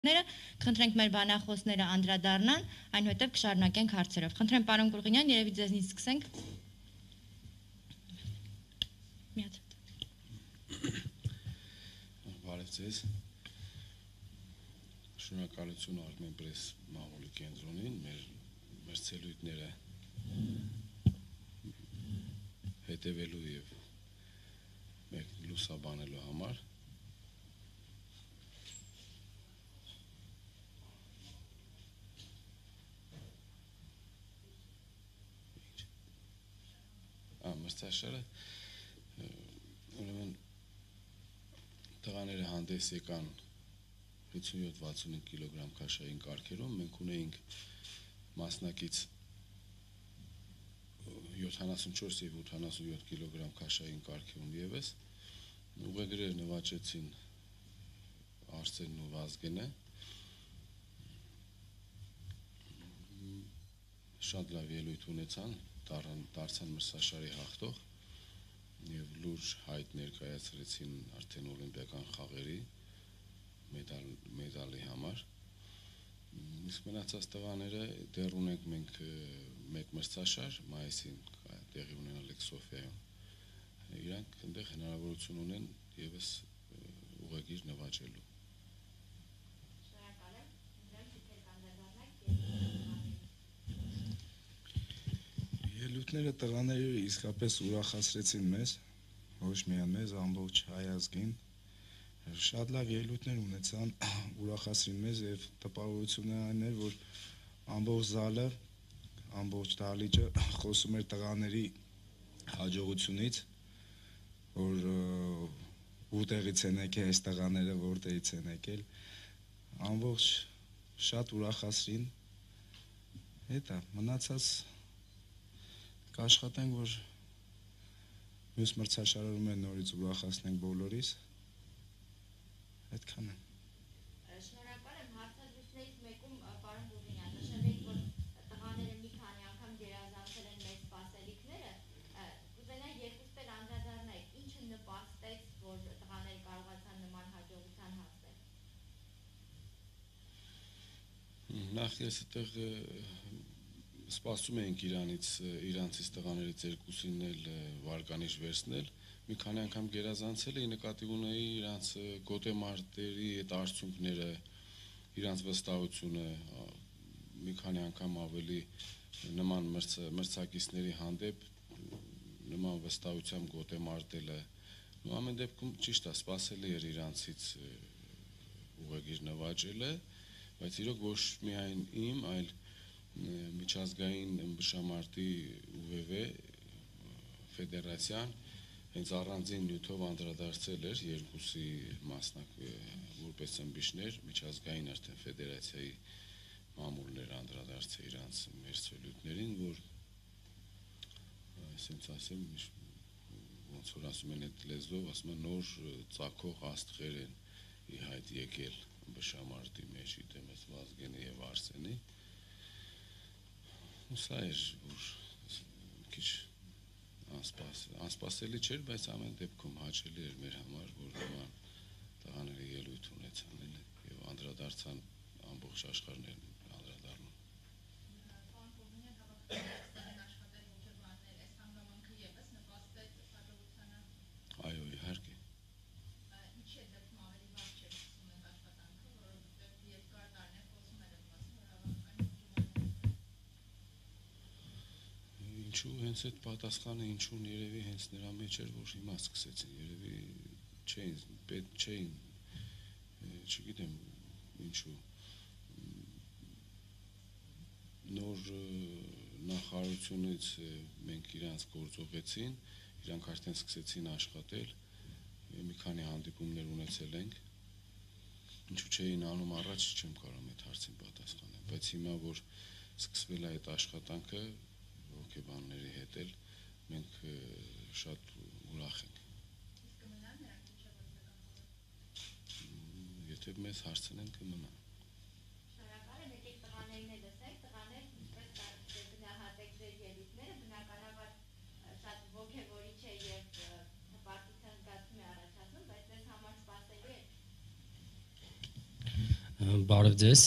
Խնդրենք մեր բանախոսները անդրադառնան, այնուհետև կշարունակենք հարցերով։ Խնդրեմ պարոն Գուրգինյան, երևի ձեզնից սկսենք։ Մի հատ։ Բարև ձեզ։ Շնորհակալություն Armen Press մամուլի կենտրոնին մեր ցելույթները հետևելու եւ մեկ լուսաբանելու համար։ Մրցաշարը ուրեմն տղաները հանդես եկան 57-65 կիլոգրամ քաշային կարգերում, մենք ունեինք մասնակից 74 եւ 87 կիլոգրամ քաշային կարգերում եւս ուղեգրեր նվաճեցին Արսենն ու Վազգենը, շատ լավ ելույթ ունեցան, դարձան մրցաշարի հաղթող եւ լուրջ հայտ ներկայացրեցին արդեն օլիմպիական խաղերի մեդալի համար։ Իսկ մնացած տղաները դեռ ունենք մենք մեկ մրցաշար մայիսին տեղի ունենալիք Սոֆիայում։ Իրանք այնտեղ հնարավորություն ունեն եւս ուղեգիր նվաճելու։ Ելույթները տղաները իսկապես ուրախացրեցին մեզ, ոչ միայն մեզ, ամբողջ հայ ազգին։ Շատ լավ ելույթներ ունեցան, ուրախացրին մեզ եւ տպավորությունն այն էր, որ ամբողջ զալը, ամբողջ դահլիճը խոսում էր տղաների հաջողությունից, որ որտեղից են եկել այս տղաները, որտեղից են եկել, ամբողջ շատ ուրախացրին։ Հետո մնացած կաշխատենք, որ մյուս մրցաշարերում են նորից ուրախացնենք բոլորիս, այդքան է։ Շնորհակալ եմ, հարցազրույցներից մեկում պարոն Գուրգինյան նշել եք, որ տղաները մի քանի անգամ գերազանցել են մեծ սպասելիքները, կուզենայի երկուստ էլ անդրադառնայիք, ինչը նպաստեց, որ տղաները կարողացան նման հաջողության հասնել։ Նախ ես այդտեղ սպասում էինք իրանցից տղաներից երկուսին էլ վարկանիշ վերցնել, մի քանի անգամ գերազանցել էի, նկատի ունեի իրանց գոտեմարտերի այդ արդյունքները, իրանց վստահությունը, մի քանի անգամ ավելի նման մրցակիցների հանդեպ նման վստահությամբ գոտեմարտելը, ու ամեն դեպքում ճիշտ է, սպասելի էր իրանցից ուղեգիր նվաճելը, բայց իրոք ոչ միայն իմ, այլ միջազգային ըմբշամարտի ՈՒՎՎ ֆեդերացիան հենց առանձին նյութով անդրադարձել էր երկուսի որպես ըմբիշներ, միջազգային արդեն ֆեդերացիայի մամուլներ անդրադարձել իրանց մեր ցելույթներին, որ ասենց ասեմ, ոնց որ ասում են այդ լեզվով, ասում են նոր ծագող աստղեր են ի հայտ եկել ըմբշամարտի մեջ, դեմս Վազգենի եւ Արսենի։ Սա էր, որ քիչ անսպասելի չէր, բայց ամեն դեպքում հաճելի էր մեր համար, որ նման տղաների ելույթ ունեցան եւ անդրադարձան ամբողջ աշխարհներն անդրադառնում։ Այո, իհարկե։ Ինչու հենց այդ պատասխանը ինչուն երևի հենց նրա մեջ էր, որ հիմա սկսեցին, երևի չէին, չգիտեմ ինչու, նոր նախարարությունից մենք իրանց գործողեցին, իրանք արդեն սկսեցին աշխատել, մի քանի հանդիպումներ ունեցել ենք, ինչու չէին անում առաջ, չեմ կարող այդ հարցին պատասխանել, բայց հիմա որ սկսվել է այդ աշխատանքը հոգեբանների հետ էլ մենք շատ ուրախ ենք։ Եթե մեզ հարցնեն կմնա։ Շնորհակալ եմ, եկեք տղաներին էլ լսենք, տղաներ, ինչպես գնահատեք ձեր ելույթները, բնականաբար շատ ոգևորիչ է եւ հպարտության զգացում է առաջացնում, բայց ձեզ համար սպասելի է։ Բարև ձեզ։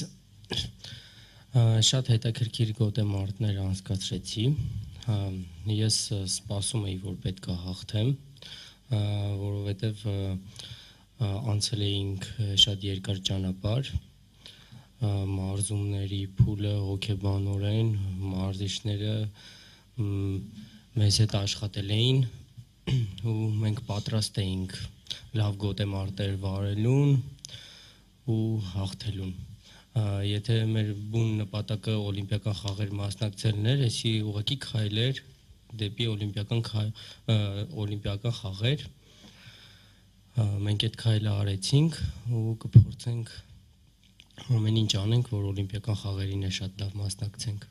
Շատ հետաքրքիր գոտեմարտներ անցկացրեցի։ Ես սպասում էի, որ պետք է հաղթեմ, որովհետև անցել էինք շատ երկար ճանապարհ, մարզումների փուլը հոգեբանորեն, մարզիչները մեզ հետ աշխատել էին ու մենք պատրաստ էինք լավ գոտեմարտեր վարելուն ու հաղթելուն։ Եթե մեր բուն նպատակը օլիմպիական խաղեր մասնակցելն էր, էսի ուղղակի քայլեր դեպի օլիմպիական խաղեր։ Մենք այդ քայլը արեցինք ու կփորձենք ամեն ինչ անենք, որ օլիմպիական խաղերին է շատ լավ մասնակցենք։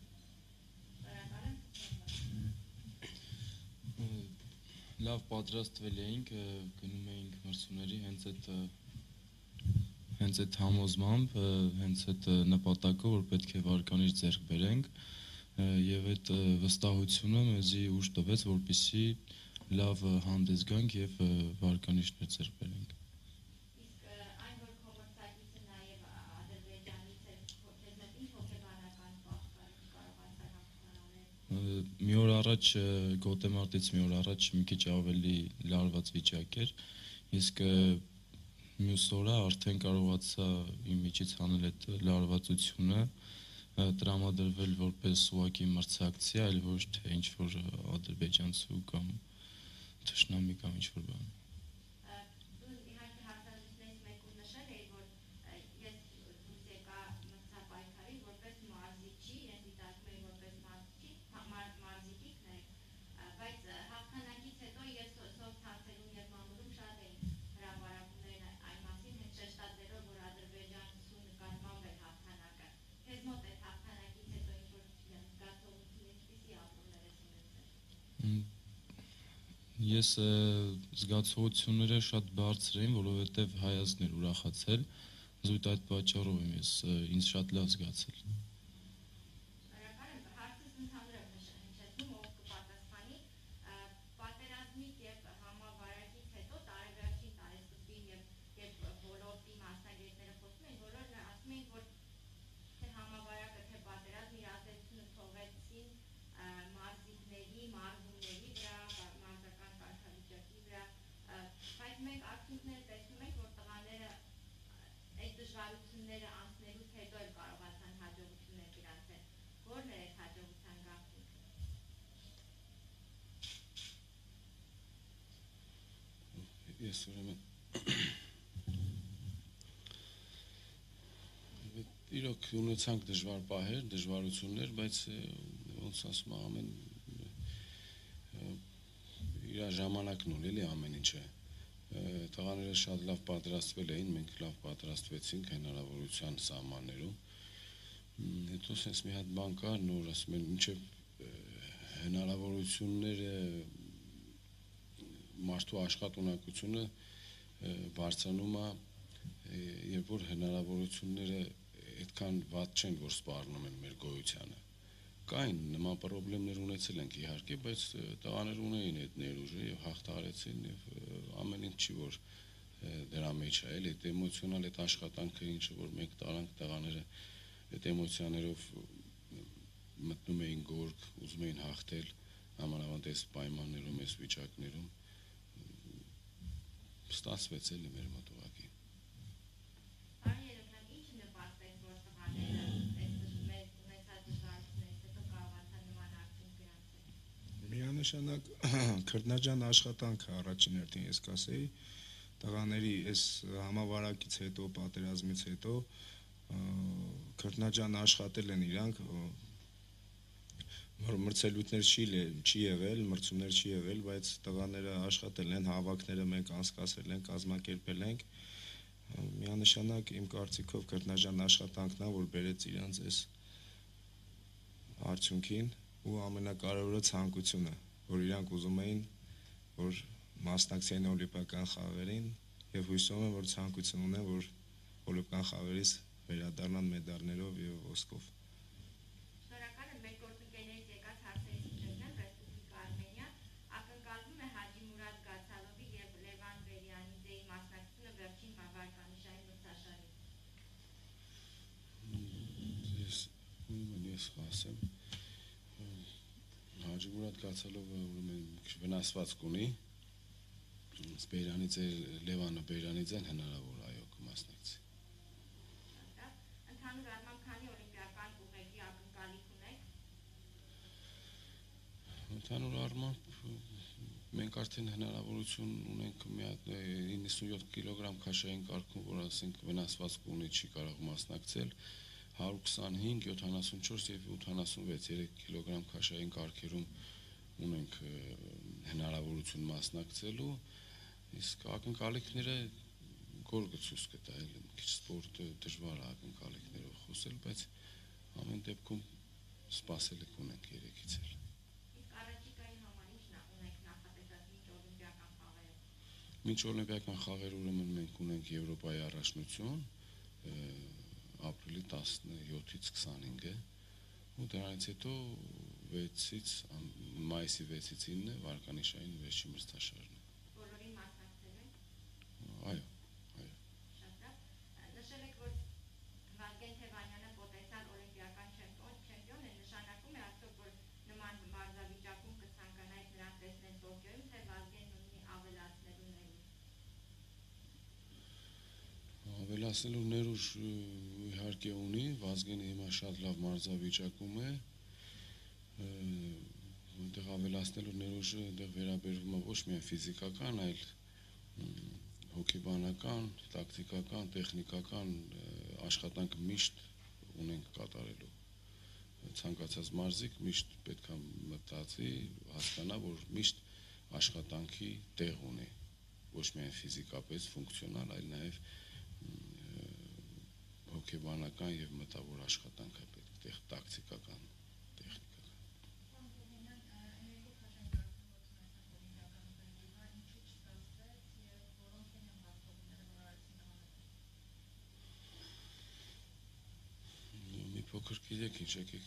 Լավ պատրաստվել էինք, գնում էինք մրցումների հենց այդ համոզմամբ, հենց այդ նպատակով, որ պետք է վարկանիշ ձեռք բերենք, եւ այդ վստահությունը մեզի ուժ տվեց, որպեսզի լավ հանդես գանք եւ վարկանիշներ ձեռք բերենք։ Իսկ այն որ կոմերցիայից նաև Ադրբեջանից է քեզ ինչ հոգեբանական պահ կարողացար հաղթահարել։ Մի օր առաջ գոտեմարտից մի օր առաջ մի քիչ ավելի լարված վիճակ էր, իսկ մյուս օրը արդեն կարողացա իմ միջից հանել այդ լարվածությունը, տրամադրվել որպես ուղղակի մրցակցի, այլ ոչ թե ինչ որ ադրբեջանցու կամ թշնամի կամ ինչ որ բան։ Դու իհարկե հարցազրույցներից մեկում նշել էի, որ ես դուրս եկա մրցապայքարի որպես մարզիչի, ես դիտարկում էի որպես մարզիչի, մարզիկիկներ, բայց հաղթանակից հետո ես սոցհայտերում եւ մամուլում շատ էին հրապարակումներ այն մասին, հետ շեշտադրելով, որ ադրբեջանցու նկատմամբ էր հաղթանակը։ Քեզ մոտ այդ հաղթանակից հետո ինչ որ զգացողություն, ինչպիսի ապրումներ ես ունեցել։ Ես զգացողությունները շատ բարձր էին, որովհետև հայացքն էր ուրախացել, զույգ այդ պատճառով եմ ես ինձ շատ լավ զգացել։ Հարցս ընդհանուր եմ հիշեցնում, ով կպատասխանի, պատերազմից եւ համավարակից հետո տարեվերջին տարեսկզբին եւ ոլորտի մասնագետները խոսում են, բոլորն ասում են, որ թե համավարակը, թե պատերազմը իր ազդեցությունը թողեցին մարզիկների, մարզումների վրա, մարզական կարգավիճակի վրա, բայց մենք արդյունքները տեսնում ենք, որ տղաները այդ դժվարությունները անցնելուց հետո էլ կարողացան հաջողություններ գրանցել։ Որն է այդ հաջողության գաղտնիքը։ Ես ուրեմն իրոք ունեցանք դժվար պահեր, դժվարություններ, բայց ոնց ասում ամեն իր ժամանակն ունի, էլի ամեն ինչը։ Տղաները շատ լավ պատրաստվել էին, մենք լավ պատրաստվեցինք հնարավորության սահմաններում։ Հետո sense մի հատ բան կար, նոր ասում են, ինչեւ հնարավորությունները մարդու աշխատունակությունը բարձրանում է, երբ որ հնարավորությունները այդքան վատ չեն, որ սպառնում են մեր գոյությանը։ Կային նման խնդիրներ ունեցել ենք իհարկե, բայց տղաներ ունեին այդ ներուժը եւ հաղթահարեցին եւ ամեն ինչ չի որ դրա մեջ է, էլի այդ էմոցիոնալ այդ աշխատանքը ինչը որ մենք տարանք տղաները այդ էմոցիաներով մտնում էին գորգ, ուզում էին հաղթել համանավանդ այս պայմաններում, այս վիճակներում ստացվեց էլի մեր մոտ ուղղակի։ Արի երեխան ինչ նպաստեց, որ տղաները այս մեծ ունեցած դժվարություններից հետո կարողացան նման արդյունք գրանցել։ Միանշանակ քրտնաջան աշխատանքը առաջին հերթին ես կասեի, տղաների այս համավարակից հետո, պատերազմից հետո քրտնաջան աշխատել են իրանք, մրցելույթներ չի եղել, մրցումներ չի եղել, բայց տղաները աշխատել են, հավաքները մենք անցկացրել ենք, կազմակերպել ենք։ Միանշանակ իմ կարծիքով քրտնաջան աշխատանքն է, որ բերեց իրանց այս արդյունքին ու ամենակարևորը ցանկությունը, որ իրանք ուզում էին, որ մասնակցեն օլիմպիական խաղերին եւ հույսով եմ, որ ցանկություն ունեն, որ օլիմպիական խաղերից վերադառնան մեդալներով եւ ոսկով։ Շնորհակալ եմ մեր գործընկերներից եկած հարցերից հիշեցնեմ Ռեսպուբլիկա Արմենիա ակնկալվում է Հաջի Մուրադ Գացալովի եւ Լևան Բերյանիձեի մասնակցությունը վերջին վարկանիշային մրցաշարին։ ես ասեմ Հաջի Մուրադ Կացալովը ուրեմն մի քիչ վնասված կունի Բեյրանիձե Լևանը Բեյրանիձեն հնարավոր այո կմասնակցի Ընդհանուր առմամբ քանի օլիմպիական ուղեկի ակնկալիք ունեք Ընդհանուր առմամբ մենք արդեն հնարավորություն ունենք մի հատ 97 կիլոգրամ քաշային կարգում, որ ասենք վնասված կունի չի կարող մասնակցել 125, 74 եւ 86 3 կիլոգրամ քաշային կարգերում ունենք հնարավորություն մասնակցելու իսկ ակնկալիքները գորգը ցույց կտա էլ մի քիչ սպորտը դժվար է ակնկալիքներով խոսել, բայց ամեն դեպքում սպասելիք ունենք երեքից էլ Իսկ առաջիկայի համար ի՞նչ ունեք նախատեսած մինչ օլիմպիական խաղերը Մինչ օլիմպիական խաղերը ուրեմն մենք ունենք Եվրոպայի առաջնություն ապրիլի 17-ից 25-ը ու դրանից հետո 6-ից մայիսի 6-ից 9-ը վարկանիշային վերջի մրցաշարն է Բոլորին մասնակցել եք Այո Շատ լավ Նշել եք որ Վազգեն Թևանյանը պոտենցիալ օլիմպիական չեմպիոն է նշանակում է արդյոք որ նման մարզավիճակում կցանկանայիք նրան տեսնել Տոկիոյում թե Վազգենն ունի ավելացնելու ներուժ Ավելացնելու ներուժ իհարկե ունի, Վազգենը հիմա շատ լավ մարզավիճակում է, այնտեղ ավելացնելու ներուժը այնտեղ վերաբերվում է ոչ միայն ֆիզիկական, այլ հոգեբանական, տակտիկական, տեխնիկական աշխատանքը միշտ ունենք կատարելու։ Ցանկացած մարզիկ միշտ պետք է մտածի, հասկանա, որ միշտ աշխատանքի տեղ ունի, ոչ միայն ֆիզիկապես ֆունկցիոնալ, այլ նաև հոգեբանական եւ մտավոր աշխատանք է պետք տակտիկական տեխնիկական Մի փոքր գիտեք ինչ եկեք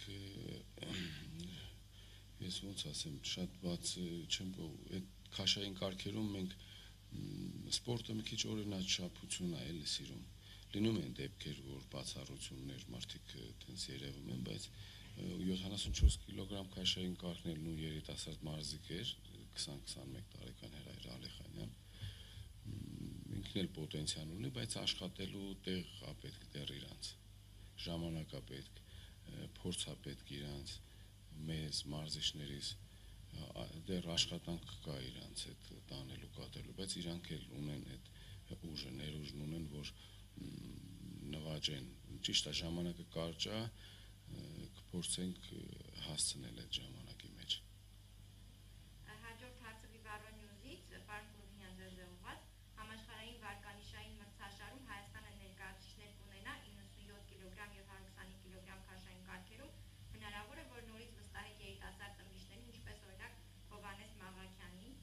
ես ոնց ասեմ շատ բաց չեմ այդ քաշային կարգերում մենք սպորտը մի քիչ օրինաչափություն է էլի սիրում լինում են դեպքեր, որ բացառություններ մարդիկ տենց երևում են, բայց 74 կիլոգրամ քաշային կարգն ու երիտասարդ մարզիկ էր 20-21 տարեկան Հրայր Ալեխանյան ինքն էլ պոտենցիալ ունի, բայց աշխատելու տեղ է պետք դեռ իրանց ժամանակ է պետք, փորձ է պետք իրանց մեզ մարզիչներից դեռ աշխատանք կա իրանց այդ տանելու կատարելու, բայց իրանք էլ ունեն այդ ուժը, ներուժն ունեն, որ նվաճեն, ճիշտ է ժամանակը կարճ է, կփորձենք հասցնել այդ ժամանակի մեջ։ Հաջորդ հարցը Vivarro News-ից, պարոն Կուրբինյան ձեզ է ուղղված, համաշխարհային վարկանիշային մրցաշարում Հայաստանը ներկայացուցիչներ կունենա 97 կիլոգրամ եւ 125 կիլոգրամ քաշային կարգերում, հնարավոր է, որ նորից վստահեք երիտասարդ տմիջներին, ինչպես օրինակ Հովհաննես Մաղաքյանին։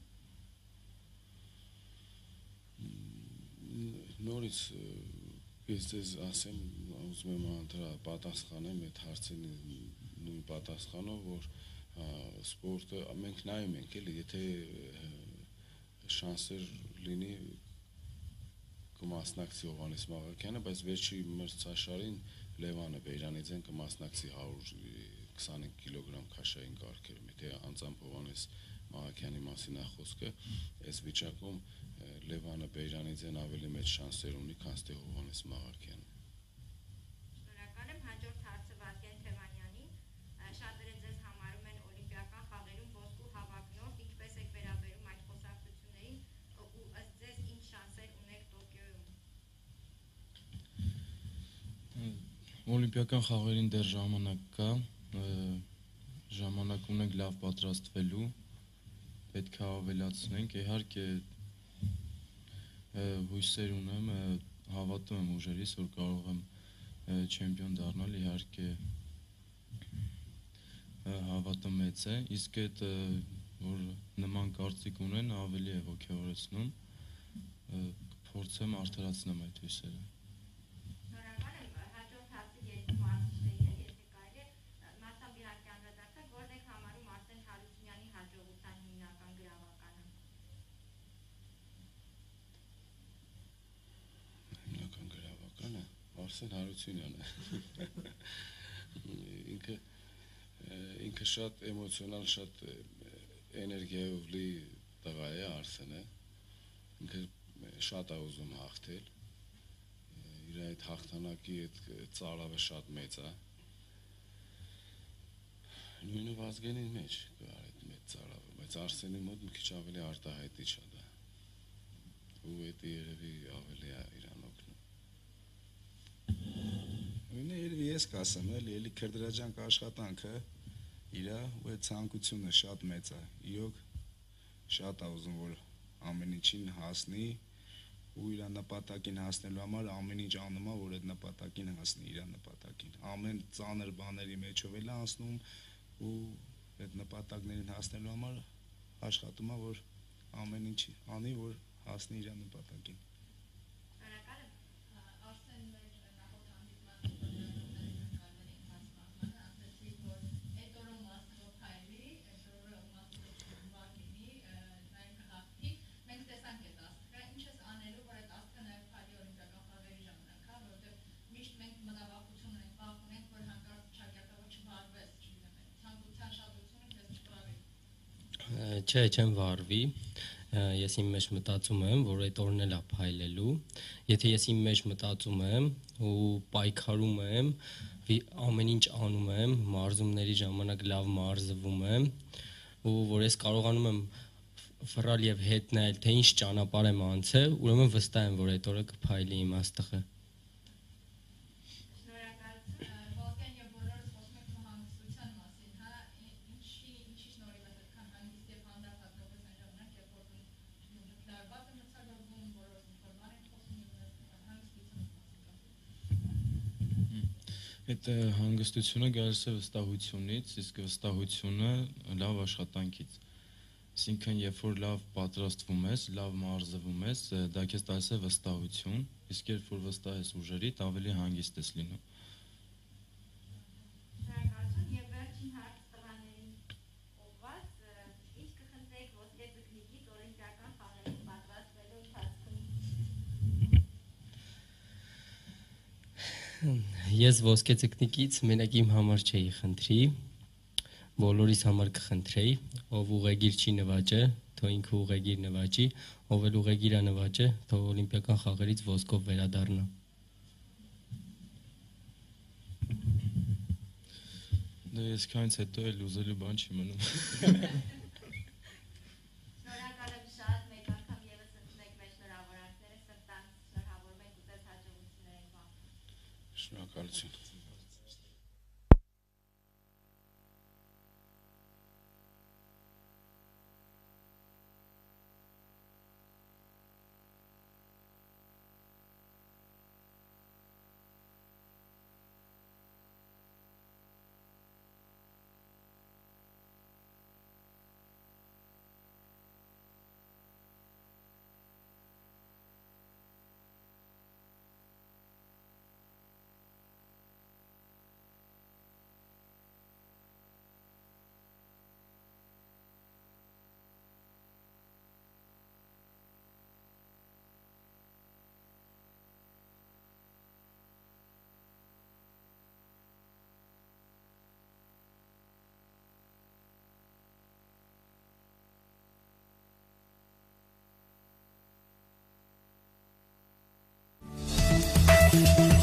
Նորից ես ձեզ ասեմ, ուզում եմ անդրա պատասխանեմ այդ հարցին նույն պատասխանով, որ սպորտը մենք նայում ենք էլի, եթե շանսեր լինի կմասնակցի Հովհաննես Մաղաքյանը, բայց վերջի մրցաշարին Լևանը Բեյրանիձեն կմասնակցի 125 կիլոգրամ քաշային կարգերում, եթե անձամբ Հովհաննես Մաղաքյանի մասին է խոսքը, այս վիճակում Լևանը Բեյրանիձեն ավելի մեծ շանսեր ունի, քան թե Հովհաննես Մաղաքյանը։ Շնորհակալ եմ, հաջորդ հարցը Վազգեն Թևանյանին, շատերը ձեզ համարում են օլիմպիական խաղերում ոսկու հավակնորդ, ինչպես եք վերաբերում այդ խոսակցություններին ու ըստ ձեզ ինչ շանսեր ունեք Տոկիոյում։ Օլիմպիական խաղերին դեռ ժամանակ կա, ժամանակ ունենք լավ պատրաստվելու, պետք է ավելացնենք, իհարկե հույսեր ունեմ, հավատում եմ ուժերիս, որ կարող եմ չեմպիոն դառնալ, իհարկե հավատը մեծ է, իսկ այդ որ նման կարծիք ունեն, ավելի է ոգևորեցնում, փորձեմ արդարացնեմ այդ հույսերը։ Շնորհակալ եմ, հաջորդ հարցը երկու մարզիչների է, եթե կարելի է մասամբ իհարկե անդրադարձել, որն եք համարում Արսեն Հարությունյանի հաջողության հիմնական գրավականը։ Հիմնական գրավականը Արսեն Հարությունյանը։ Ինքը ինքը շատ էմոցիոնալ, շատ էներգիայով լի տղա է Արսենը։ Ինքը շատ է ուզում հաղթել։ Իր այդ հաղթանակի այդ ծարավը շատ մեծ է։ Նույնը Վազգենի մեջ կար այդ մեծ ծարավը, բայց Արսենի մոտ մի քիչ ավելի արտահայտիչ է դա։ Ու դա երևի ավելի է իրան օգնում։ Նույնը երևի ես կասեմ, էլի քրդրաջանք աշխատանքը իրա ու այդ ցանկությունը շատ մեծ է։ Իրոք շատ է ուզում որ ամեն ինչին հասնի ու իր նպատակին հասնելու համար ամեն ինչ անում է որ այդ նպատակին հասնի իր նպատակին։ Ամեն ծանր բաների մեջով էլ անցնում ու այդ նպատակներին հասնելու համար աշխատում է որ ամեն ինչ անի որ հասնի իր նպատակին։ Չէ, չեմ վարվի։ Ես իմ մեջ մտածում եմ, որ այդ օրն էլ է փայլելու։ Եթե ես իմ մեջ մտածում եմ ու պայքարում եմ, ամեն ինչ անում եմ, մարզումների ժամանակ լավ մարզվում եմ, ու որ ես կարողանում եմ ֆռալ եւ հետ նայել, թե ինչ ճանապարհ եմ անցել, ուրեմն վստահ եմ, որ այդ օրը կփայլի իմ աստղը։ Այդ հանգստությունը գալիս է վստահությունից, իսկ վստահությունը լավ աշխատանքից։ Այսինքն, երբ որ լավ պատրաստվում ես, լավ մարզվում ես, դա քեզ տալիս է վստահություն, իսկ երբ որ վստահ ես ուժերիդ, ավելի հանգիստ ես լինում։ Ես ոսկե ցկնիկից մենակ իմ համար չէի խնդրի, բոլորիս համար կխնդրեի, ով ուղեգիր չի նվաճը, թող ինքը ուղեգիր նվաճի, ով էլ ուղեգիր է նվաճը, թող օլիմպիական խաղերից ոսկով վերադառնա։ Դե ես քանից հետո էլ ուզելու բան չի մնում։ Շնորհակալ եմ շատ, մեկ անգամ եւս ընդունեք մեր շնորհավորանքները, սրտանց շնորհավորում ենք ու ձեզ հաջողություններ ենք բան։ Շնորհակալություն։ Thank you.